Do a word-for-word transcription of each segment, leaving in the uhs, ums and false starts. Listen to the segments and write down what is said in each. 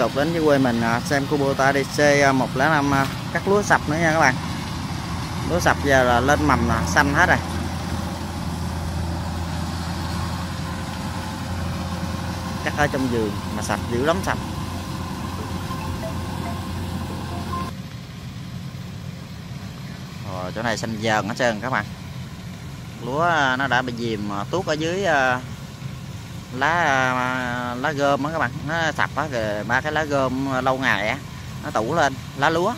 tục đến với quê mình xem Kubota đê xê một không năm cắt lúa sập nữa nha các bạn. Lúa sập giờ là lên mầm là xanh hết rồi. Cắt ở trong vườn mà sập dữ lắm, sập. Rồi chỗ này xanh dờn hết trơn các bạn. Lúa nó đã bị dìm tuốt ở dưới lá lá gom á các bạn, nó sập á, rồi ba cái lá gom lâu ngày á nó tủ lên lá lúa.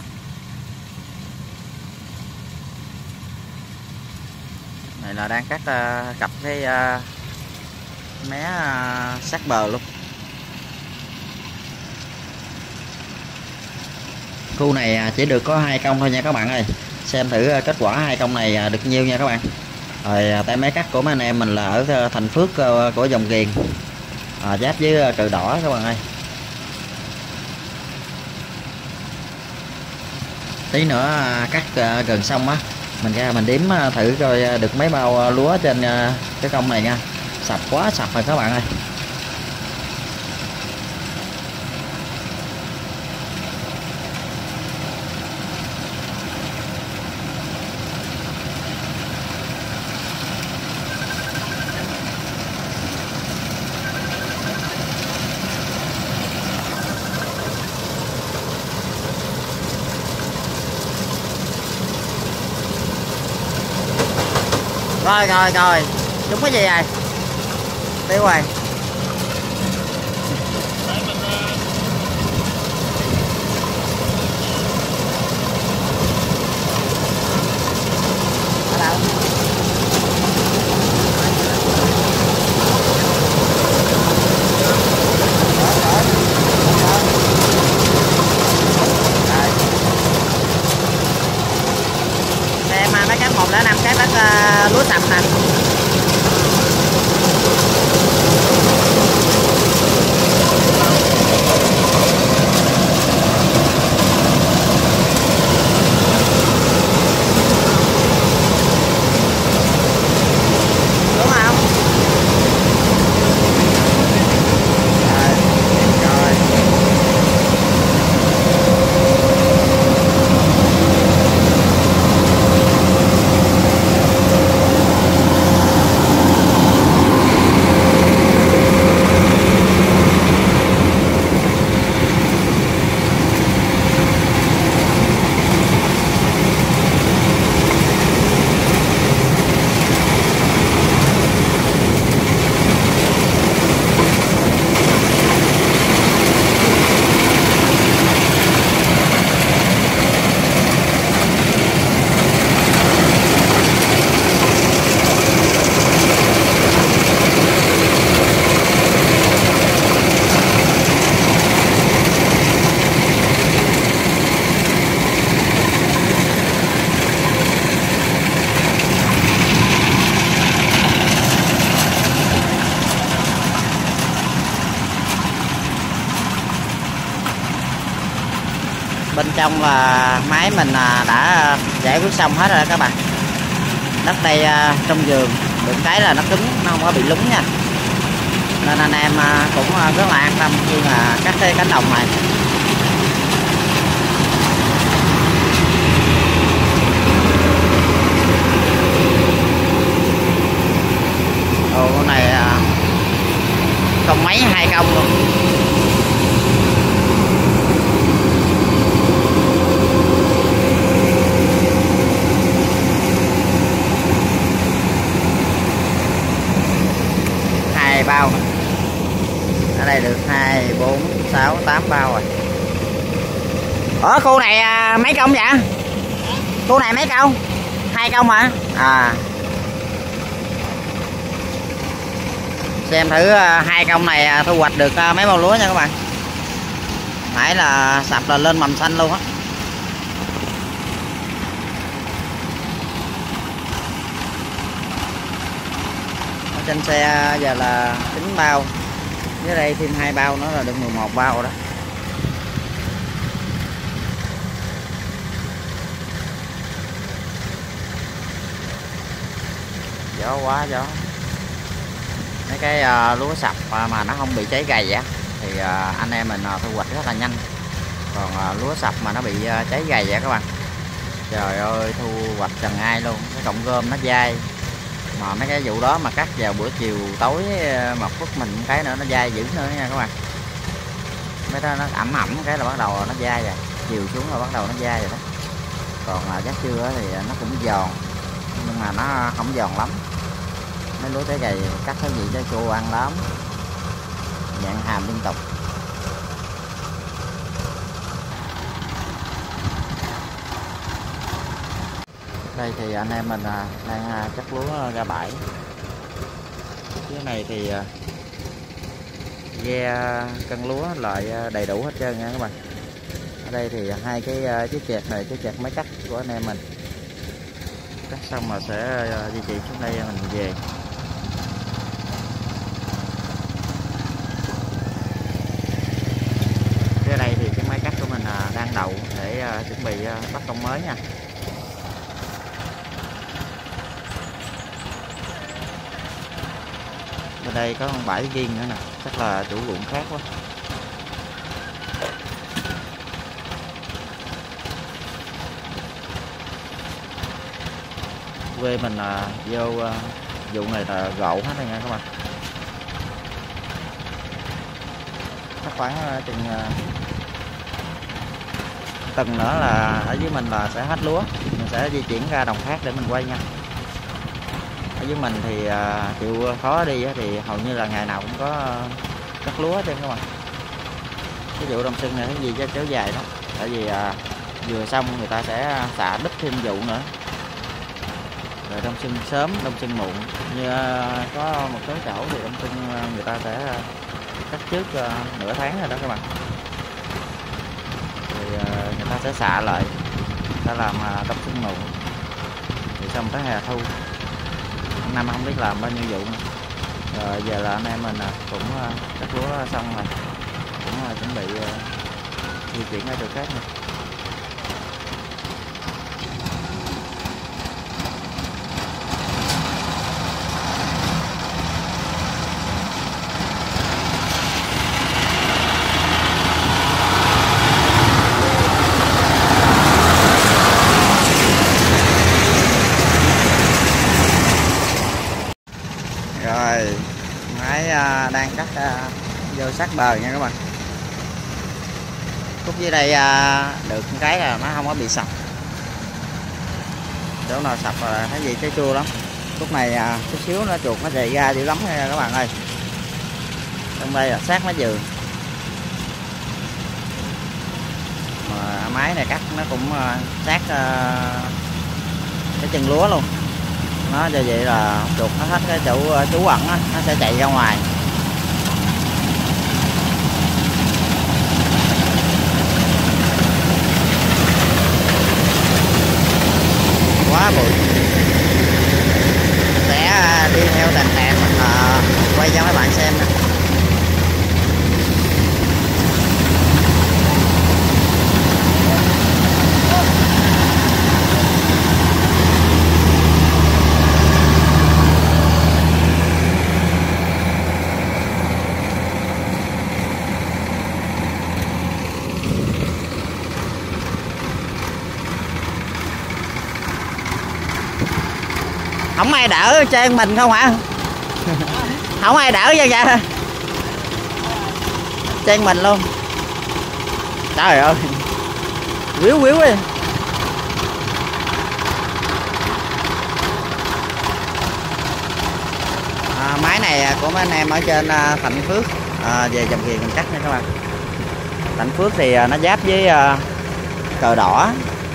Này là đang cắt uh, cặp cái uh, mé uh, sát bờ luôn. Khu này chỉ được có hai công thôi nha các bạn ơi. Xem thử kết quả hai công này được nhiêu nha các bạn. Rồi tay máy cắt của mấy anh em mình là ở Thành Phước của Dòng Kiền, à, giáp với Cờ Đỏ các bạn ơi. Tí nữa cắt gần xong á, mình ra mình đếm thử coi được mấy bao lúa trên cái công này nha. Sập quá sập rồi các bạn ơi. Rồi rồi rồi, trúng cái gì rồi? Tiêu rồi. Ở đâu? Xem mà mấy cái một lẻ năm cái đất uh, lúa sập nè. Đúng không? Rồi, rồi. Bên trong là máy mình đã giải quyết xong hết rồi đó các bạn. Đất đây trong vườn được cái là nó cứng, nó không có bị lúng nha, nên anh em cũng rất là an tâm khi mà cắt cái cánh đồng này. Ồ, con này không mấy hai công luôn. Bao ở đây được hai bốn sáu tám bao rồi. Ở khu này à, mấy công vậy? Khu này mấy công? Hai công hả? À, xem thử à, hai công này à, thu hoạch được à, mấy bao lúa nha các bạn. Nãy là sập là lên mầm xanh luôn á. Trên xe giờ là chín bao, dưới đây thêm hai bao nữa là được mười một bao rồi đó. Gió quá gió. Mấy cái uh, lúa sập mà, mà nó không bị cháy gầy á thì anh em mình thu hoạch rất là nhanh. Còn lúa sập mà nó bị cháy gầy vậy các bạn, trời ơi thu hoạch trần ai luôn. Cái cọng gom nó dai, mà mấy cái vụ đó mà cắt vào bữa chiều tối mà phút mình cái nữa nó dai dữ nữa nha các bạn. Mấy đó nó ẩm ẩm cái là bắt đầu nó dai rồi, chiều xuống là bắt đầu nó dai rồi đó. Còn giác trưa thì nó cũng giòn, nhưng mà nó không giòn lắm. Mấy lúa trái gầy cắt cái gì cho chua ăn lắm, dạng hàm liên tục. Đây thì anh em mình đang chắc lúa ra bãi. Cái này thì ghe cân lúa lại đầy đủ hết trơn nha các bạn. Ở đây thì hai cái chiếc chẹt này, chiếc chẹt máy cắt của anh em mình. Cắt xong mà sẽ di chuyển xuống đây mình về. Ở đây thì cái máy cắt của mình đang đậu để chuẩn bị bắt công mới nha. Bên đây có con bãi riêng nữa nè, chắc là chủ ruộng khác quá. Quê mình là vô vụ này là gậu hết rồi nha các bạn. Chắc khoảng chừng tuần nữa là ở dưới mình là sẽ hết lúa, mình sẽ di chuyển ra đồng khác để mình quay nha. Ở dưới mình thì uh, chịu khó đi thì hầu như là ngày nào cũng có cắt lúa trên các bạn. Cái vụ đông xuân này cái gì chứ kéo dài đó, tại vì uh, vừa xong người ta sẽ xạ đứt thêm vụ nữa, rồi đông xuân sớm đông xuân muộn. Như uh, có một số chỗ thì đông xuân uh, người ta sẽ cắt trước uh, nửa tháng rồi đó các bạn, thì uh, người ta sẽ xạ lại, ta làm uh, đông xuân muộn thì xong tới hè thu. Năm không biết làm bao nhiêu vụ nữa. Rồi giờ là anh em mình cũng cắt lúa xong rồi, cũng chuẩn bị di chuyển ra chỗ khác nữa. Rồi máy đang cắt vô sát bờ nha các bạn. Khúc dưới đây được cái là nó không có bị sập, chỗ nào sập là cái gì trái chua lắm. Khúc này chút xíu nó chuột nó chạy ra dữ lắm nha các bạn ơi. Trong đây là sát mái vườn, mà máy này cắt nó cũng sát cái chân lúa luôn. Nó như vậy là chuột nó hết cái chỗ trú ẩn á, nó sẽ chạy ra ngoài. Quá bụi. Sẽ đi theo tàn tàn mình quay cho mấy bạn xem nè. Không ai đỡ trên mình không hả? Không ai đỡ cho vậy trên mình luôn. Trời ơi quýu quýu đi. À, máy này của mấy anh em ở trên uh, Thạnh Phước à, về dòng Ghiền mình cắt nha các bạn. Thạnh Phước thì uh, nó giáp với uh, Cờ Đỏ.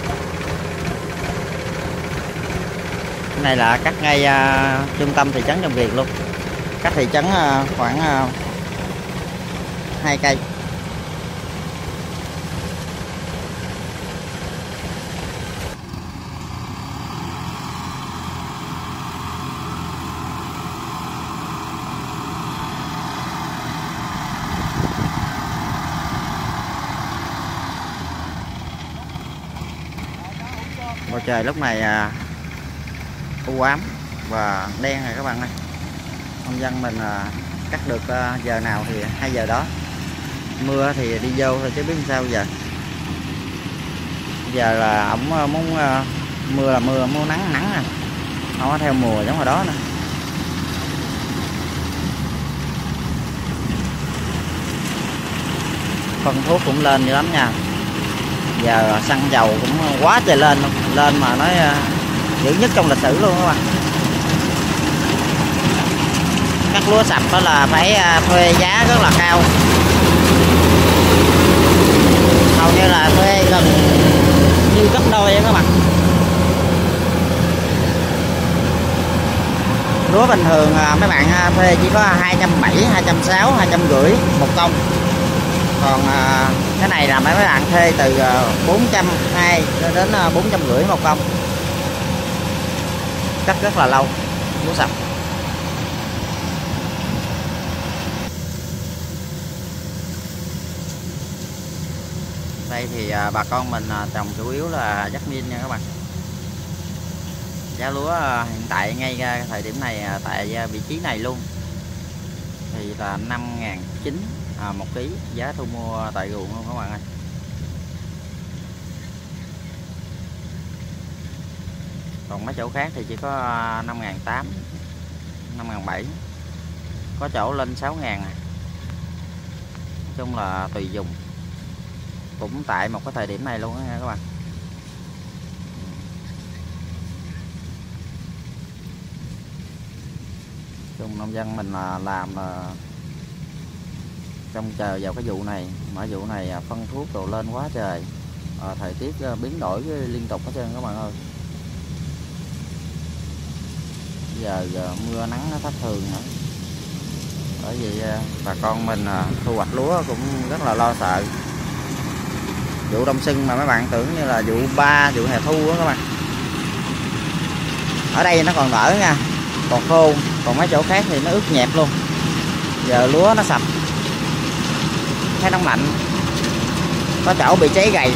Cái này là cắt ngay uh, trung tâm thị trấn Dòng Ghiền luôn, cách thị trấn uh, khoảng uh, hai cây. Bầu trời lúc này uh, u ám và đen rồi các bạn ơi. Nông dân mình uh, cắt được uh, giờ nào thì hai giờ đó. Mưa thì đi vô thôi chứ biết sao giờ. Giờ là ổng muốn mưa là mưa, muốn nắng nắng à, không có theo mùa giống hồi đó nữa. Phân thuốc cũng lên dữ lắm nha. Giờ xăng dầu cũng quá trời lên luôn, lên mà nói dữ nhất trong lịch sử luôn các bạn. Cắt lúa sạch đó là phải thuê giá rất là cao, hầu như là thuê gần như gấp đôi các bạn. Lúa bình thường mấy bạn thuê chỉ có hai trăm bảy mươi, hai trăm sáu mươi, hai trăm rưỡi một công. Còn cái này là mấy bạn thuê từ bốn trăm hai mươi đến bốn trăm rưỡi một công. Cắt rất là lâu lúa sạch. Đây thì bà con mình trồng chủ yếu là jasmine nha các bạn. Giá lúa hiện tại ngay ra thời điểm này tại vị trí này luôn thì là năm ngàn chín trăm một ký, giá thu mua tại ruộng luôn các bạn ơi. Còn mấy chỗ khác thì chỉ có năm ngàn tám trăm, năm ngàn bảy trăm, có chỗ lên sáu ngàn. Nói chung là tùy dùng, cũng tại một cái thời điểm này luôn đó nha các bạn. Chung nông dân mình là làm là trông chờ vào cái vụ này, mà vụ này phân thuốc đồ lên quá trời, à, thời tiết biến đổi liên tục hết trơn các bạn ơi. Giờ, giờ mưa nắng nó thất thường nữa, bởi vì bà con mình thu hoạch lúa cũng rất là lo sợ. Vụ đông xuân mà mấy bạn tưởng như là vụ ba, vụ hè thu đó các bạn. Ở đây nó còn đỡ nha, còn khô, còn mấy chỗ khác thì nó ướt nhẹp luôn. Giờ lúa nó sạch, thấy nóng lạnh, có chỗ bị cháy gầy.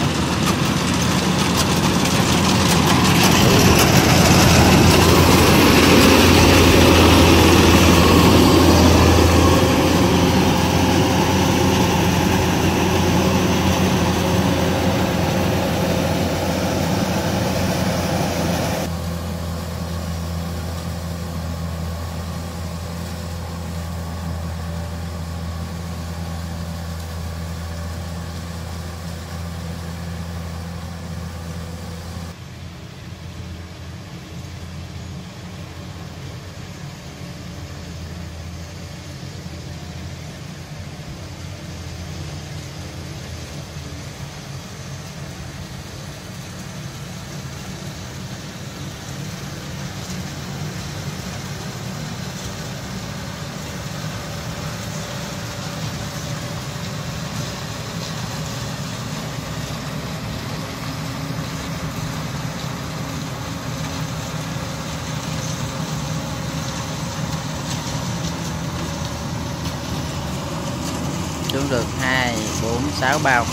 Xuống được hai, bốn, sáu bao.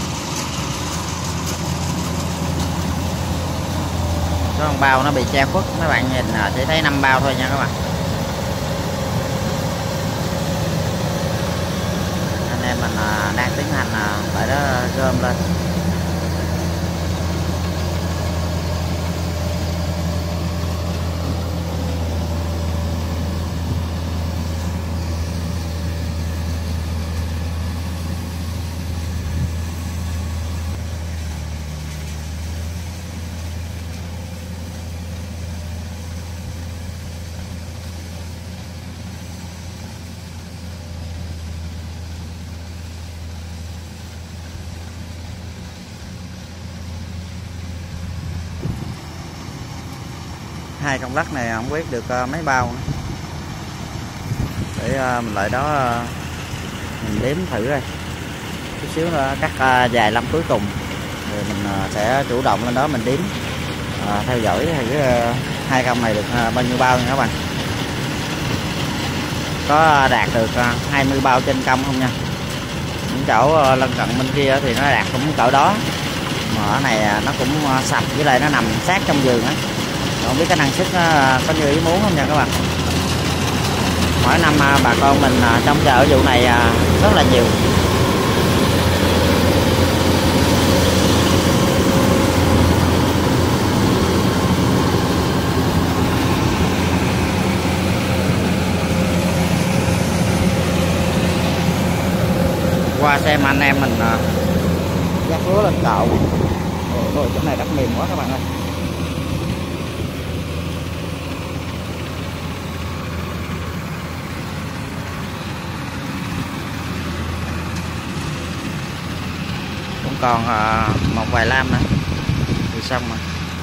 Số con bao nó bị che khuất, mấy bạn nhìn sẽ thấy năm bao thôi nha các bạn. Anh em mình đang tiến hành tại đó gom lên. Hai con lắc này không biết được mấy bao nữa. Để mình lại đó mình đếm thử coi, chút xíu nữa cắt vài lâm cuối cùng rồi mình sẽ chủ động lên đó mình đếm, à, theo dõi thì cái hai công này được bao nhiêu bao nha các bạn, có đạt được hai mươi bao trên công không nha. Những chỗ lân cận bên kia thì nó đạt cũng cỡ đó, mà ở này nó cũng sạch, với lại nó nằm sát trong vườn á. Không biết cái năng suất có như ý muốn không nha các bạn. Mỗi năm bà con mình trông chờ ở vụ này rất là nhiều. qua xem anh em mình dắt lúa lên cậu. Ôi, chỗ này đất mềm quá các bạn ơi. Cũng còn một vài lam nữa thì xong rồi.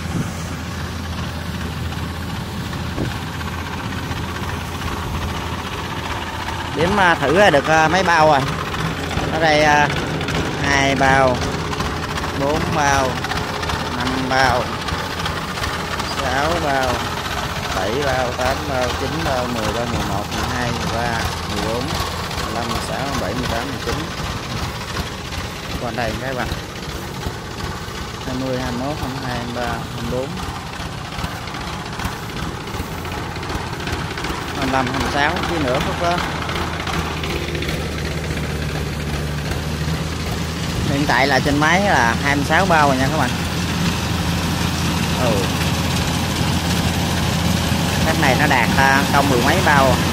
Đếm thử được mấy bao rồi. Ở đây hai bao, bốn bao, năm bao, sáu bao, bảy bao, tám bao, chín bao, mười bao, mười một, mười hai, mười ba, mười bốn, mười lăm, mười sáu, mười bảy, mười tám, mười chín. Còn đây các bạn. hai mươi, hai mươi mốt, hai mươi hai, hai mươi ba, hai mươi bốn, hai mươi lăm, hai mươi sáu chứ nữa phút đó. Hiện tại là trên máy là hai mươi sáu bao rồi nha các bạn. Ừ. Cái này nó đạt công mười mấy bao rồi.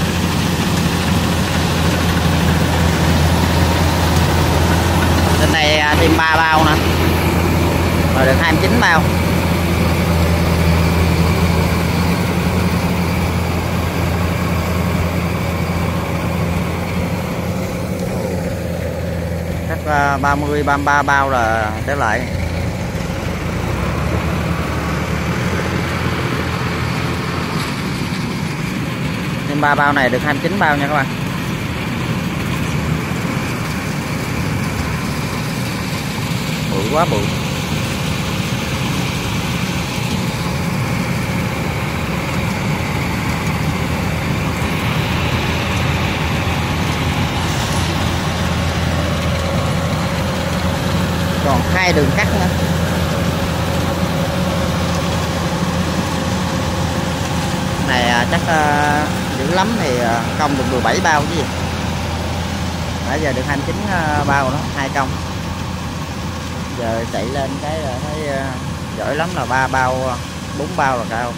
Trên này thêm ba bao nữa rồi được hai mươi chín bao. Chắc ba mươi, ba mươi ba bao là trở lại. Thêm ba bao này được hai mươi chín bao nha các bạn. Bự quá bự. Còn hai đường cắt nữa. Này chắc uh, dữ lắm thì uh, công được mười bảy bao chứ gì. Nãy giờ được hai mươi chín uh, bao đó, hai công. Giờ chạy lên cái là thấy uh, giỏi lắm là ba bao, bốn bao là cao.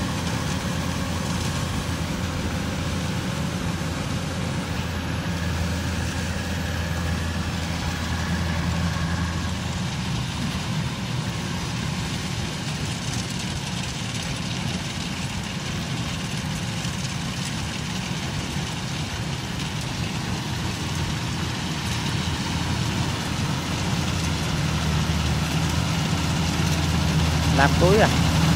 Làm cuối à.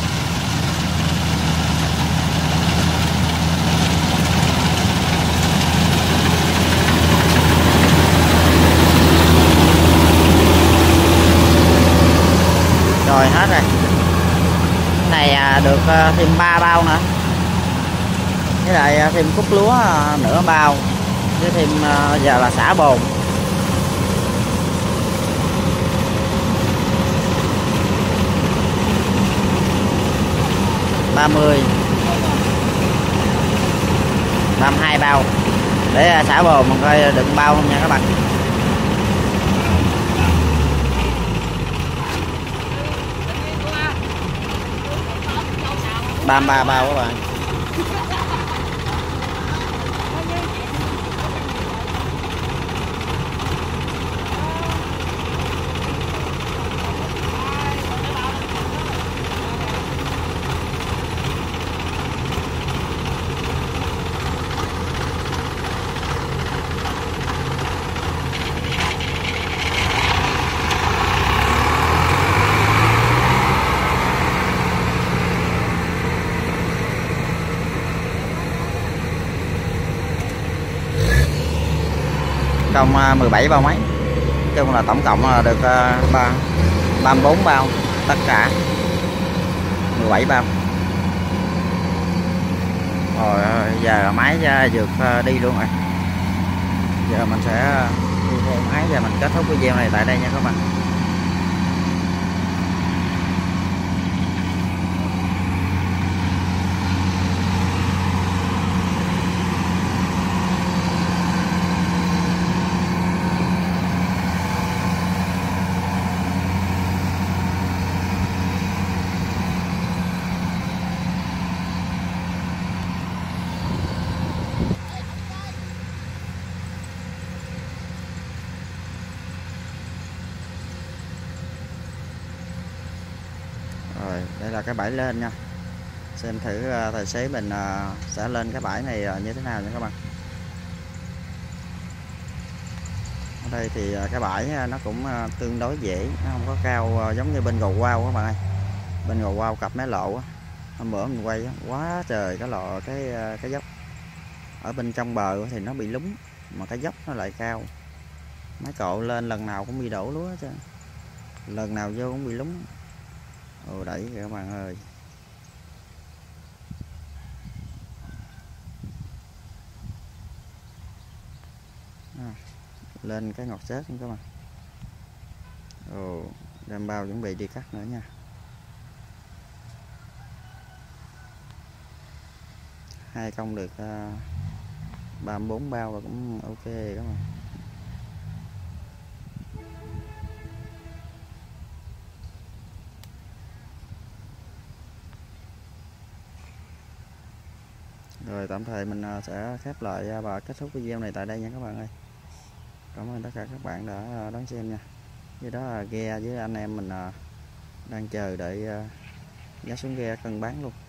Rồi hết rồi. Cái này à, được thêm ba bao nữa. Với lại thêm cúc lúa nửa bao. Với thêm giờ là xả bồn. ba mươi, ba mươi hai bao. Để xả bồn mình coi đựng bao không nha các bạn. ba mươi ba bao các bạn. Công mười bảy bao mấy. Chung là tổng cộng là được ba ba mươi bốn bao tất cả, mười bảy bao. Rồi giờ máy vượt đi luôn rồi. Giờ mình sẽ đi theo máy và mình kết thúc video này tại đây nha các bạn. cái bãi lên nha, xem thử tài xế mình sẽ lên cái bãi này như thế nào nha các bạn. Ở đây thì cái bãi nó cũng tương đối dễ, nó không có cao giống như bên Gò Quao các bạn ơi. Bên Gò Quao cặp mé lộ á, hôm bữa mình quay quá trời cái lò cái cái dốc. Ở bên trong bờ thì nó bị lúng, mà cái dốc nó lại cao, máy cộ lên lần nào cũng bị đổ lúa chứ, lần nào vô cũng bị lúng. Ồ đẩy kìa các bạn ơi. À, lên cái ngọt xếp các bạn. Ồ, đem bao chuẩn bị đi cắt nữa nha. Hai công được uh, ba mươi bốn bao và cũng ok các bạn. Rồi tạm thời mình sẽ khép lại và kết thúc video này tại đây nha các bạn ơi. Cảm ơn tất cả các bạn đã đón xem nha. Với đó là ghe với anh em mình đang chờ đợi giá xuống ghe cân bán luôn.